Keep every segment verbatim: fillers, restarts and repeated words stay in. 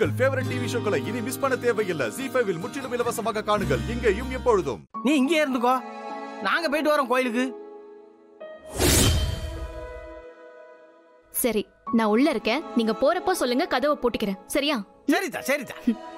உங்கள் favourite TV ஷோக்களை இனி miss பண்ண தேவையில்லை. ஜீ ஃபைவ் இல் முற்றிலும் இலவசமாக காணுங்கள். இங்கேயும் எப்பொழுதும். நீ இங்கே இருந்துக்கோ, நாங்க போயிட்டு வரோம் கோயிலுக்கு. சரி, நான் உள்ள இருக்கேன். நீங்க போறப்போ சொல்லுங்க, கதவை போட்டுக்கிறேன். சரியா? சரிதா சரிதா.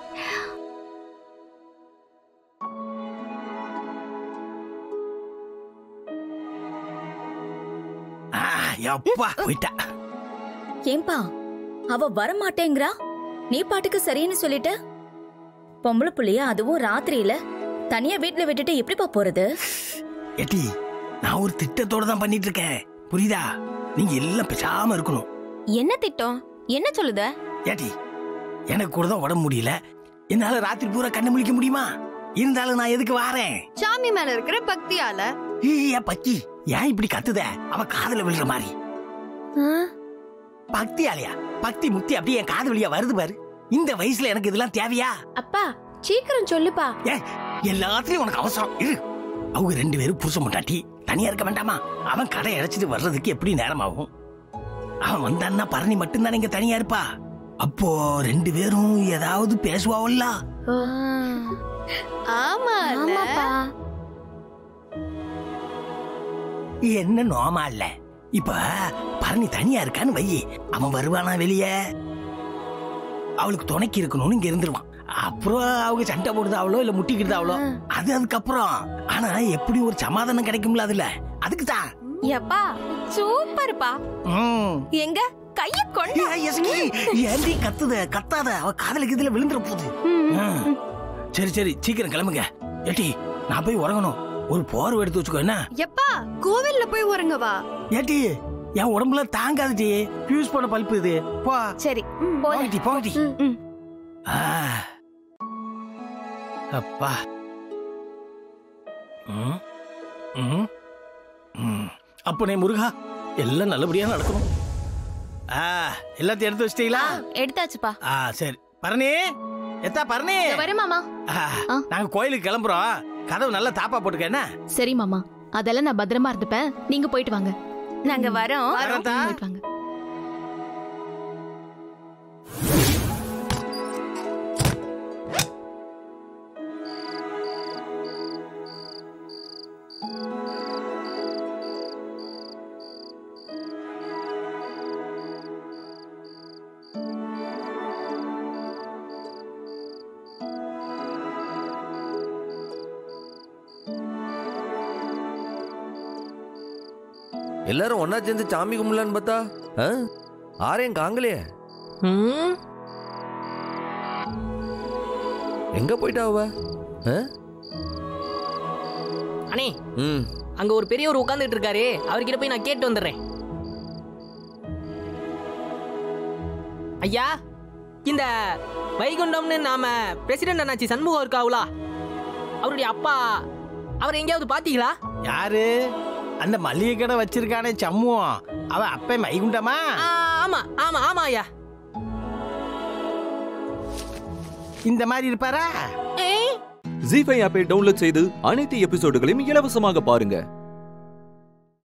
எப்பா போயிட்டா. ஏம்பா அவ வரமாட்டேங்கிறா, நீ பாட்டுக்கு சரின்னு சொல்லிட்ட. பொம்பளை புள்ளைய அதுவும் ராத்திரியில தனியா வீட்டுல விட்டுட்டு எப்படிப்பா போறது? ஏட்டி, நான் ஒரு திட்டத்தோட தான் பண்ணிட்டு இருக்கேன், புரியுதா? நீங்க எல்லாம் பேசாம இருக்கணும். என்ன திட்டம்? என்ன சொல்லுத? ஏட்டி, எனக்கு கூட தான் உடம்பு முடியல, என்னால ராத்திரி பூரா கண்ணு முழிக்க முடியுமா? இருந்தாலும் நான் எதுக்கு வாரேன்? சாமி மேல இருக்கிற பக்தியால. ஏ பக்கி, ஏன் இப்படி கத்துத? அவ காதுல விழுற மாதிரி. பக்தியாலையா? பக்தி முக்தி அப்படியே என் காது வழியா வருது பாரு. இந்த வயசுல எனக்கு இதெல்லாம் தேவையா? அப்பா சீக்கிரம் சொல்லுப்பா. ஏ, எல்லாத்தையும் உனக்கு அவசரம் இரு. அவங்க ரெண்டு பேரும் புருஷ முட்டாட்டி தனியா இருக்க வேண்டாமா? அவன் கடை அடைச்சிட்டு வர்றதுக்கு எப்படி நேரம் ஆகும்? அவன் வந்தான்னா பரணி மட்டும்தான் இங்க தனியா இருப்பா. அப்போ ரெண்டு பேரும் ஏதாவது பேசுவாவல்ல? ஆமா ஆமாப்பா. என்ன நோமா இல்ல? இப்ப பரணி தனியா இருக்கான்னு வையி, அவன் வருவானா வெளியே? அவளுக்கு துணைக்கு இருக்கணும்னு இங்க இருந்துருவான். அப்புறம் அவங்க சண்டை போடுதாவளோ இல்ல முட்டிக்கிட்டாவளோ, அது அதுக்கப்புறம். ஆனா எப்படி ஒரு சமாதானம் கிடைக்கும்ல அதுல, அதுக்குதான். எப்பா சூப்பர்ப்பா. எங்க கைய கொண்டு ஏண்டி கத்துத? கத்தாத, அவ காதலுக்கு இதுல விழுந்துற போகுது. சரி சரி சீக்கிரம் கிளம்புங்க. ஏட்டி, நான் போய் உறங்கணும். ஒரு போர்வை எடுத்து வச்சுக்கோ. என்ன எப்பா, கோவில்ல போய் உறங்கவா? ஏட்டி, என் உடம்புல தாங்காதுடி, யூஸ் பண்ண பல்பு இது. போ. சரி போங்கடி போங்கடி. அப்பா, அப்பனே முருகா, எல்லாம் நல்லபடியா நடக்கணும். எல்லாத்தையும் எடுத்து வச்சிட்டீங்களா? எடுத்தாச்சுப்பா. சரி பரணி, எத்தா பரணி வரேன் மாமா. நாங்க கோயிலுக்கு கிளம்புறோம். கதவு நல்லா தாப்பா போட்டுக்க. என்ன? சரி மாமா, அதெல்லாம் நான் பத்திரமா இருந்துப்பேன். நீங்க போயிட்டு வாங்க. நாங்க வரோம். போயிட்டு வாங்க. எல்லாரும் ஒன்னா சேர்ந்து சாமி கும்பலான்னு பார்த்தா ஆரையும் காங்கலையே. எங்க போயிட்டா அவ? அண்ணே, அங்க ஒரு பெரியவர் உட்கார்ந்துட்டு இருக்காரு, அவர்கிட்ட போய் நான் கேட்டு வந்துடுறேன். ஐயா, இந்த வைகுண்டம்னு நாம பிரசிடென்ட் அண்ணாச்சி சண்முகம் இருக்காவுலா, அவருடைய அப்பா, அவர் எங்கேயாவது பாத்தீங்களா? யாரு? அந்த மளிகை கடை வச்சிருக்கானே சம்முவம், அவன் அப்ப வைகுண்டமா? ஆமா ஆமா ஆமா ஐயா. இந்த மாதிரி இருப்பாரா? ஜீ ஃபைவ் ஆப்பை டவுன்லோட் செய்து அனைத்து எபிசோடுகளையும் இலவசமாக பாருங்க.